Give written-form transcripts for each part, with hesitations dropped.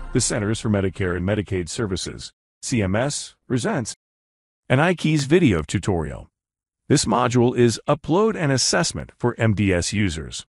The Centers for Medicare and Medicaid Services, CMS, presents an iQIES video tutorial. This module is Upload and Assessment for MDS Users.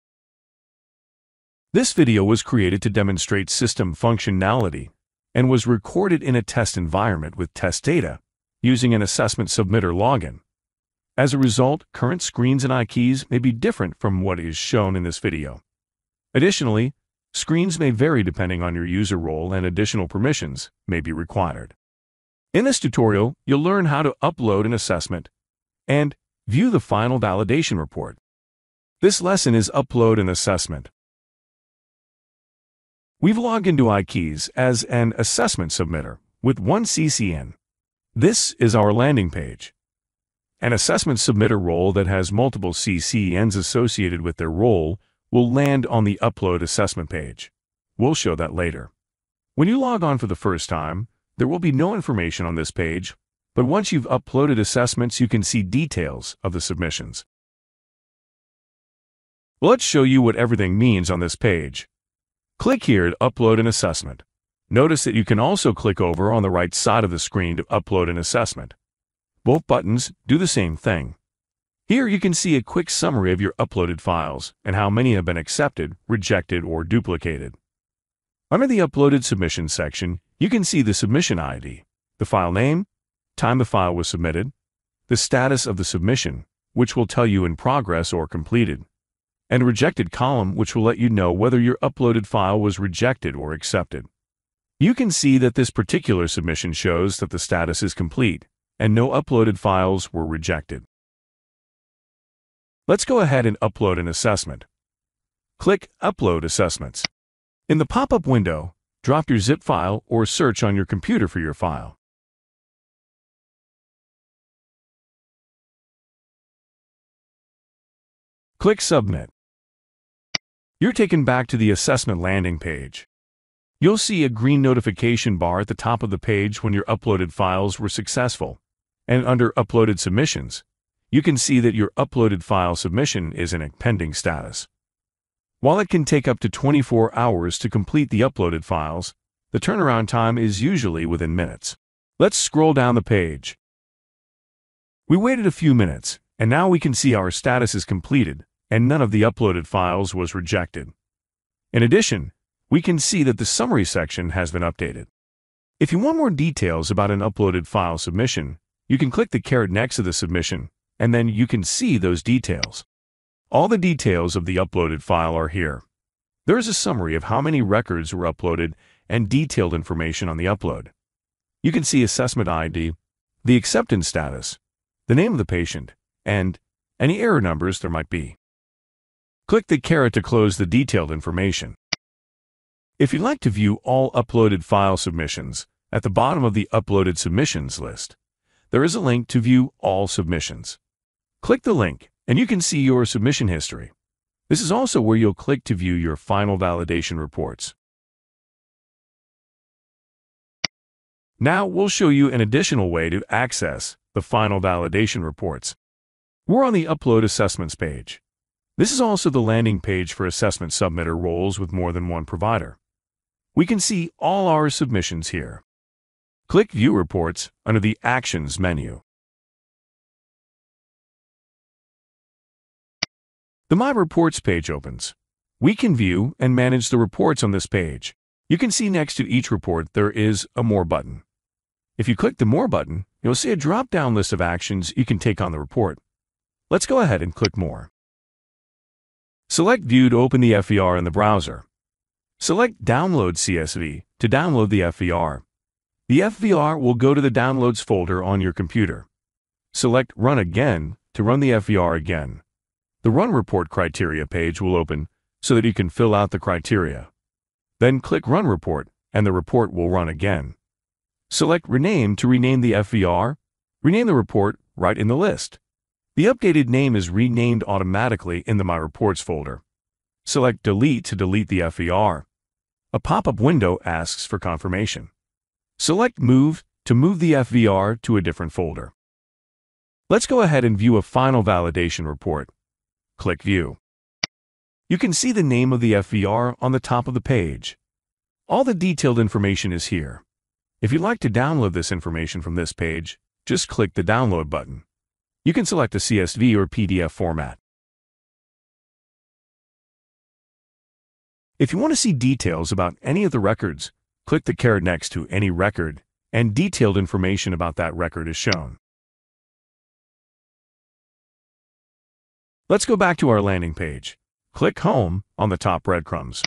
This video was created to demonstrate system functionality and was recorded in a test environment with test data using an assessment submitter login. As a result, current screens in iQIES may be different from what is shown in this video. Additionally, screens may vary depending on your user role and additional permissions may be required. In this tutorial, you'll learn how to upload an assessment and view the final validation report. This lesson is Upload an Assessment. We've logged into iQIES as an assessment submitter with one CCN. This is our landing page. An assessment submitter role that has multiple CCNs associated with their role will land on the Upload Assessment page. We'll show that later. When you log on for the first time, there will be no information on this page, but once you've uploaded assessments, you can see details of the submissions. Well, let's show you what everything means on this page. Click here to upload an assessment. Notice that you can also click over on the right side of the screen to upload an assessment. Both buttons do the same thing. Here you can see a quick summary of your uploaded files and how many have been accepted, rejected, or duplicated. Under the Uploaded Submission section, you can see the submission ID, the file name, time the file was submitted, the status of the submission, which will tell you in progress or completed, and a rejected column which will let you know whether your uploaded file was rejected or accepted. You can see that this particular submission shows that the status is complete and no uploaded files were rejected. Let's go ahead and upload an assessment. Click Upload Assessments. In the pop-up window, drop your zip file or search on your computer for your file. Click Submit. You're taken back to the assessment landing page. You'll see a green notification bar at the top of the page when your uploaded files were successful, and under Uploaded Submissions, you can see that your uploaded file submission is in a pending status. While it can take up to 24 hours to complete the uploaded files, the turnaround time is usually within minutes. Let's scroll down the page. We waited a few minutes, and now we can see our status is completed, and none of the uploaded files was rejected. In addition, we can see that the summary section has been updated. If you want more details about an uploaded file submission, you can click the caret next to the submission, and then you can see those details. All the details of the uploaded file are here. There is a summary of how many records were uploaded and detailed information on the upload. You can see assessment ID, the acceptance status, the name of the patient, and any error numbers there might be. Click the caret to close the detailed information. If you'd like to view all uploaded file submissions, at the bottom of the Uploaded Submissions list, there is a link to view all submissions. Click the link, and you can see your submission history. This is also where you'll click to view your final validation reports. Now we'll show you an additional way to access the final validation reports. We're on the Upload Assessments page. This is also the landing page for assessment submitter roles with more than one provider. We can see all our submissions here. Click View Reports under the Actions menu. The My Reports page opens. We can view and manage the reports on this page. You can see next to each report there is a More button. If you click the More button, you'll see a drop-down list of actions you can take on the report. Let's go ahead and click More. Select View to open the FVR in the browser. Select Download CSV to download the FVR. The FVR will go to the Downloads folder on your computer. Select Run Again to run the FVR again. The Run Report Criteria page will open so that you can fill out the criteria. Then click Run Report and the report will run again. Select Rename to rename the FVR. Rename the report right in the list. The updated name is renamed automatically in the My Reports folder. Select Delete to delete the FVR. A pop-up window asks for confirmation. Select Move to move the FVR to a different folder. Let's go ahead and view a final validation report. Click View. You can see the name of the FVR on the top of the page. All the detailed information is here. If you'd like to download this information from this page, just click the Download button. You can select a CSV or PDF format. If you want to see details about any of the records, click the caret next to any record, and detailed information about that record is shown. Let's go back to our landing page. Click Home on the top breadcrumbs.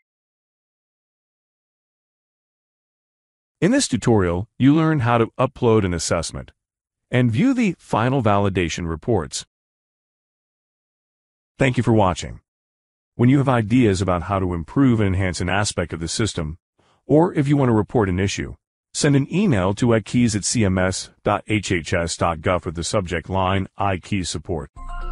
In this tutorial, you learn how to upload an assessment and view the final validation reports. Thank you for watching. When you have ideas about how to improve and enhance an aspect of the system, or if you want to report an issue, send an email to iQIES@cms.hhs.gov with the subject line iQIES support.